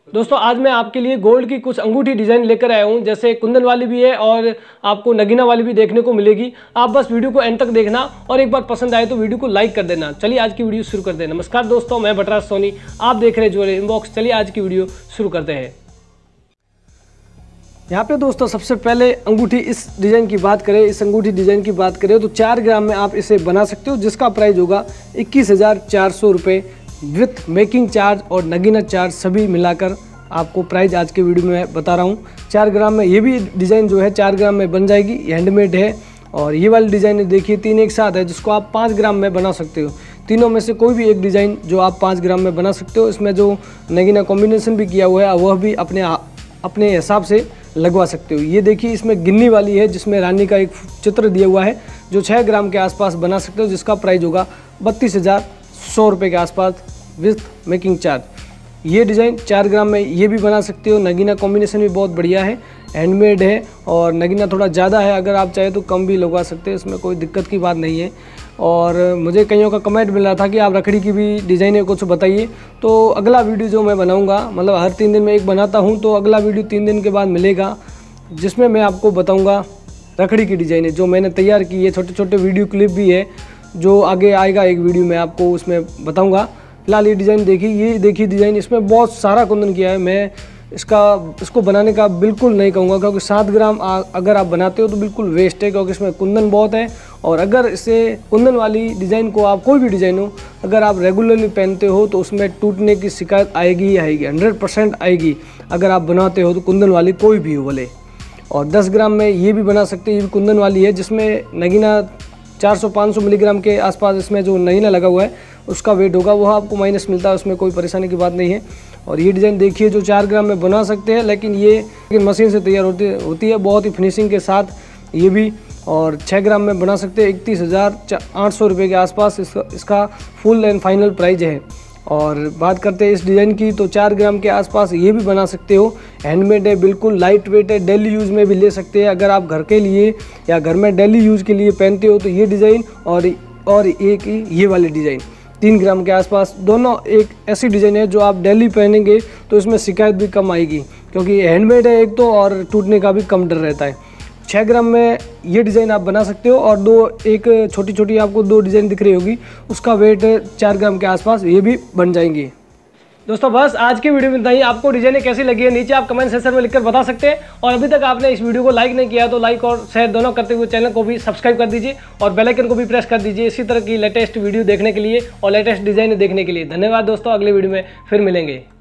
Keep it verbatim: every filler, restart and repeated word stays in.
दोस्तों आज मैं आपके लिए गोल्ड की कुछ अंगूठी डिज़ाइन लेकर आया हूं, जैसे कुंदन वाली भी है और आपको नगीना वाली भी देखने को मिलेगी। आप बस वीडियो को एंड तक देखना और एक बार पसंद आए तो वीडियो को लाइक कर देना। चलिए आज की वीडियो शुरू करते हैं। नमस्कार दोस्तों, मैं बटराज सोनी, आप देख रहे हैं ज्वेलरी इनबॉक्स। चलिए आज की वीडियो शुरू करते हैं। यहाँ पे दोस्तों सबसे पहले अंगूठी इस डिज़ाइन की बात करें, इस अंगूठी डिज़ाइन की बात करें तो चार ग्राम में आप इसे बना सकते हो, जिसका प्राइस होगा इक्कीस हज़ार चार सौ रुपये विथ मेकिंग चार्ज और नगीना चार्ज सभी मिलाकर आपको प्राइस आज के वीडियो में मैं बता रहा हूँ। चार ग्राम में ये भी डिज़ाइन जो है चार ग्राम में बन जाएगी, हैंडमेड है। और ये वाली डिज़ाइन देखिए तीन एक साथ है, जिसको आप पाँच ग्राम में बना सकते हो। तीनों में से कोई भी एक डिज़ाइन जो आप पाँच ग्राम में बना सकते हो। इसमें जो नगीना कॉम्बिनेशन भी किया हुआ है वह भी अपने अपने हिसाब से लगवा सकते हो। ये देखिए इसमें गिन्नी वाली है, जिसमें रानी का एक चित्र दिया हुआ है, जो छः ग्राम के आसपास बना सकते हो, जिसका प्राइस होगा बत्तीस हज़ार सौ रुपये के आसपास विथ मेकिंग चार्ज। ये डिज़ाइन चार ग्राम में ये भी बना सकते हो। नगीना कॉम्बिनेशन भी बहुत बढ़िया है, हैंडमेड है और नगीना थोड़ा ज़्यादा है, अगर आप चाहे तो कम भी लगवा सकते हो, इसमें कोई दिक्कत की बात नहीं है। और मुझे कईयों का कमेंट मिल रहा था कि आप रखड़ी की भी डिज़ाइने कुछ बताइए, तो अगला वीडियो जो मैं बनाऊंगा, मतलब हर तीन दिन में एक बनाता हूं, तो अगला वीडियो तीन दिन के बाद मिलेगा, जिसमें मैं आपको बताऊंगा रखड़ी की डिज़ाइने जो मैंने तैयार की है। छोटे छोटे वीडियो क्लिप भी है जो आगे आएगा, एक वीडियो में आपको उसमें बताऊँगा। फिलहाल ये डिज़ाइन देखिए, ये देखिए डिज़ाइन, इसमें बहुत सारा कुंदन किया है। मैं इसका इसको बनाने का बिल्कुल नहीं कहूँगा, क्योंकि सात ग्राम आ, अगर आप बनाते हो तो बिल्कुल वेस्ट है, क्योंकि इसमें कुंदन बहुत है। और अगर इसे कुंदन वाली डिज़ाइन को आप कोई भी डिज़ाइन हो अगर आप रेगुलरली पहनते हो तो उसमें टूटने की शिकायत आएगी ही आएगी, हंड्रेड परसेंट आएगी अगर आप बनाते हो तो, कुंदन वाली कोई भी हो बोले। और दस ग्राम में ये भी बना सकते हैं, ये भी कुंदन वाली है, जिसमें नगीना चार सौ पाँच सौ मिलीग्राम के आसपास इसमें जो नगीना लगा हुआ है उसका वेट होगा, वह आपको माइनस मिलता है, उसमें कोई परेशानी की बात नहीं है। और ये डिज़ाइन देखिए जो चार ग्राम में बना सकते हैं, लेकिन ये लेकिन मशीन से तैयार होती होती है बहुत ही फिनिशिंग के साथ ये भी। और छः ग्राम में बना सकते हैं, इकतीस हज़ार आठ सौ रुपये के आसपास इसका इसका फुल एंड फाइनल प्राइस है। और बात करते हैं इस डिज़ाइन की, तो चार ग्राम के आसपास ये भी बना सकते हो, हैंडमेड है, बिल्कुल लाइट वेट है, डेली यूज़ में भी ले सकते हैं। अगर आप घर के लिए या घर में डेली यूज़ के लिए पहनते हो तो ये डिज़ाइन और और एक ये वाली डिज़ाइन तीन ग्राम के आसपास, दोनों एक ऐसी डिज़ाइन है जो आप डेली पहनेंगे तो इसमें शिकायत भी कम आएगी, क्योंकि हैंडमेड है एक तो, और टूटने का भी कम डर रहता है। छः ग्राम में ये डिज़ाइन आप बना सकते हो। और दो एक छोटी छोटी आपको दो डिज़ाइन दिख रही होगी, उसका वेट चार ग्राम के आसपास ये भी बन जाएंगी। दोस्तों बस आज की वीडियो में इतना ही। आपको डिज़ाइने कैसी लगी है नीचे आप कमेंट सेक्शन में लिखकर बता सकते हैं। और अभी तक आपने इस वीडियो को लाइक नहीं किया तो लाइक और शेयर दोनों करते हुए चैनल को भी सब्सक्राइब कर दीजिए और बेल आइकन को भी प्रेस कर दीजिए इसी तरह की लेटेस्ट वीडियो देखने के लिए और लेटेस्ट डिज़ाइन देखने के लिए। धन्यवाद दोस्तों, अगले वीडियो में फिर मिलेंगे।